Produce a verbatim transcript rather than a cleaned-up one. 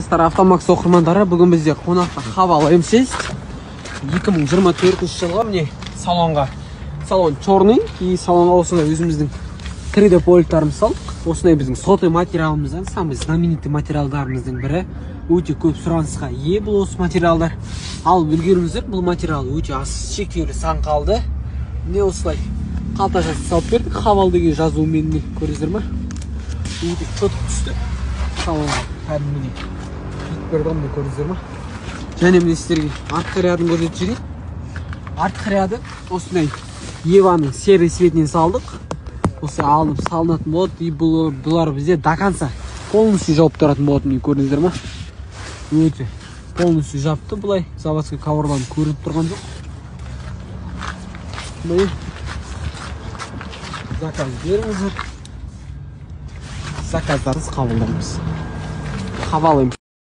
Автомакс оқырмандары, бүгін бізде қонақта Haval эм шесть екі мың жиырма төртінші жылғы міне салонға. Салон черный, и салонға осындай өзіміздің три дэ политтарымыз салдық. Осындай біздің сотый материалымыздан, самый знаменитый материалдарымыздың бірі. Өте көп сұранысқа ие бұл осы материалдар. Ал білгеніміздер, бұл материал өте аз шектеулі сан қалды. Не осылай қалта жасы салып бердік. Haval деген жазуымен көресіздер ма? Өте чотық түсті. Салонға кәдімгідей бердім де көрдіңіздер ма? Және міне сіздерге артқы рядын көрсетіп жіберейін. Артқы ряды осындай Еваның серый цветінен салдық. Осы алынып салынатын болады. И бұлар бізде до конца полностью жауып тұратын болады. Міне көрдіңіздер ма? Өте полностью жапты. Бұлай заводской каварлан көрініп тұрған жоқ. Міне заказ беріңіздер. Заказдарыңыз қабылдаймыз. Haval эм